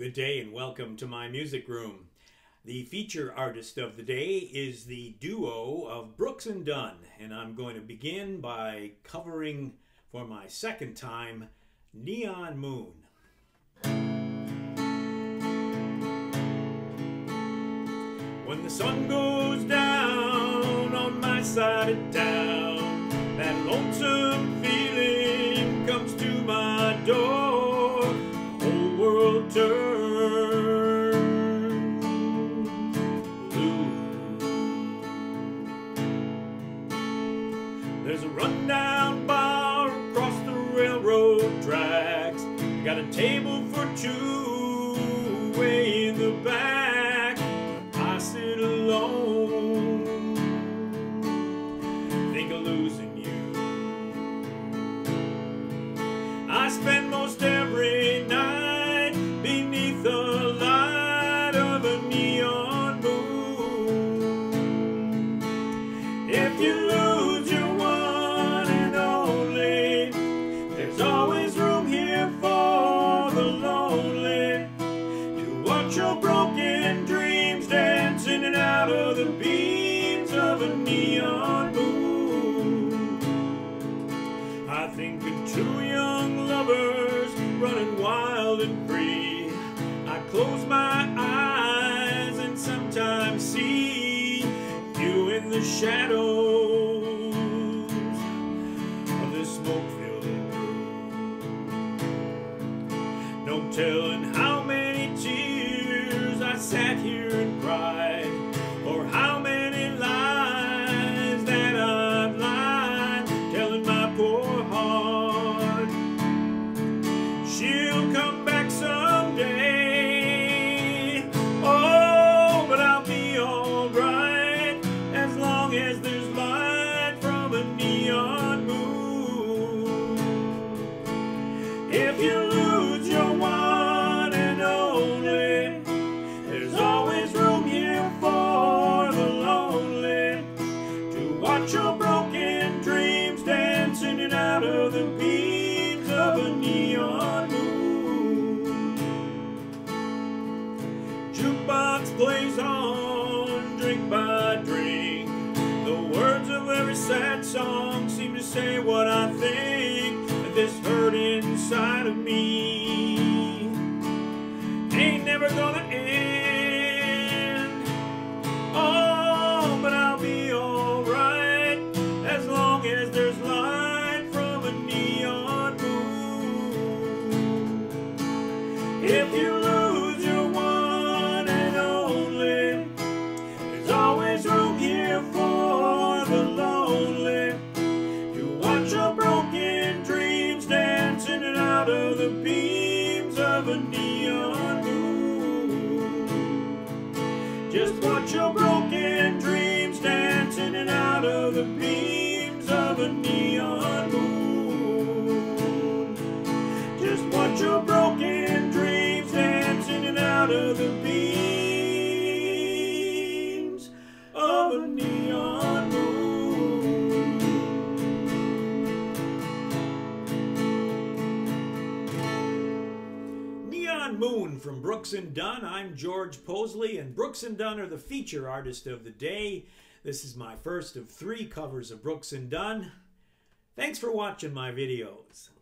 Good day and welcome to my music room. The feature artist of the day is the duo of Brooks and Dunn, and I'm going to begin by covering for my second time Neon Moon. When the sun goes down on my side of town, that lonesome feeling comes to my door. The whole world turns blue. There's a rundown bar across the railroad tracks. Got a table for two way in the back. I sit alone, think of losing you. I spend most every night beneath the light of a neon moon. If you lose your one and only, there's always room here for the lonely to watch your broken dreams dance in and out of the beams of a neon moon. I think of two young lovers running wild and free. I close my eyes and sometimes see you in the shadows of this smoke-filled room. No telling how many tears I sat here and cried, or how many lies that I've lied, telling my poor heart she'll come back someday. Oh, but I'll be alright as long as there's light from a neon moon. If you lose your one and only, there's always room here for the lonely to watch your broken dreams dance in and out of the beams of a neon moon. Jukebox plays on, drink by drink. The words of every sad song seem to say what I think, that this hurt inside of me ain't never gonna end. Oh, but I'll be alright as long as there's light from a neon moon. If you lose your one and only, there's always room here for the lonely to watch your broken dreams dance in and out of the beams of a neon moon. Just watch your broken dreams dance in and out of the beams of a neon moon. Just watch your broken dreams dance in and out of the beams of a neon moon. Neon Moon from Brooks and Dunn. I'm George Possley, and Brooks and Dunn are the feature artist of the day. This is my first of 3 covers of Brooks and Dunn. Thanks for watching my videos.